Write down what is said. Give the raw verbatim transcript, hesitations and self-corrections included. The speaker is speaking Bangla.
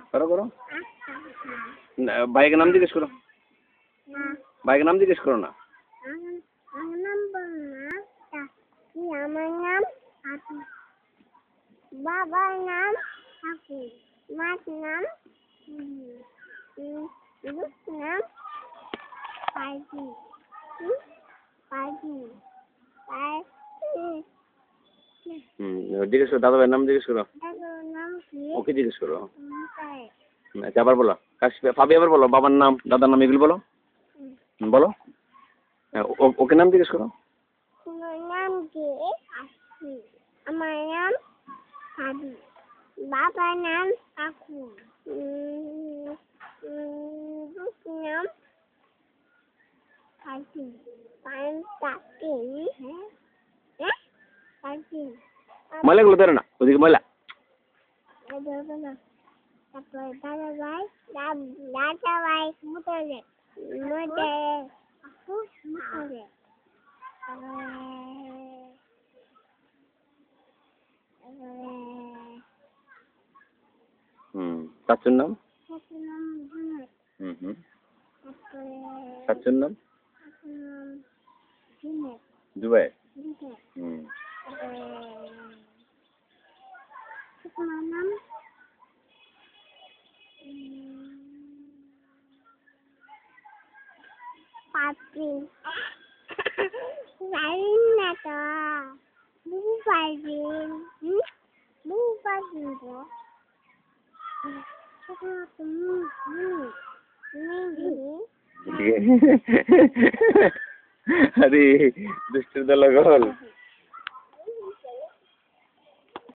করো করো ভাইকে নাম জিজ্ঞেস করো ভাইকে নাম জিজ্ঞেস করো না আমার নাম বল না আমার নাম আপু বাবার নাম আপু মার নাম নাম পাজি পাজি হুম জিজ্ঞেস করো দাদা ভাইয়ের নাম জিজ্ঞেস করো দাদার নাম কি ওকে জিজ্ঞেস করো আচ্ছা আবার বলো ভাবি আবার বলো বাবার নাম দাদার নাম এগুলো বলো বলো ওকে নাম জিজ্ঞেস করো তোমার নাম কি আমার নাম ভাবি বাবার নাম কাকু নাম কাকি কাকি হ্যাঁ কাকি ময়লাগুলো ধরে না ওদিকে ময়লা তারপরে দাদা ভাই দাদা ভাই মুতলে মুতলে আপু মুতলে হুম চাচুর নাম চাচুর নাম জুনাই হুম হুম তারপরে চাচুর নাম চাচুর নাম জুনাই জুবাই জুনাই হুম তারপরে তোমার নাম পাপি জানিন না তো বুবু পারবিন বুবু পারবিন তো আরে দুষ্টের দল গল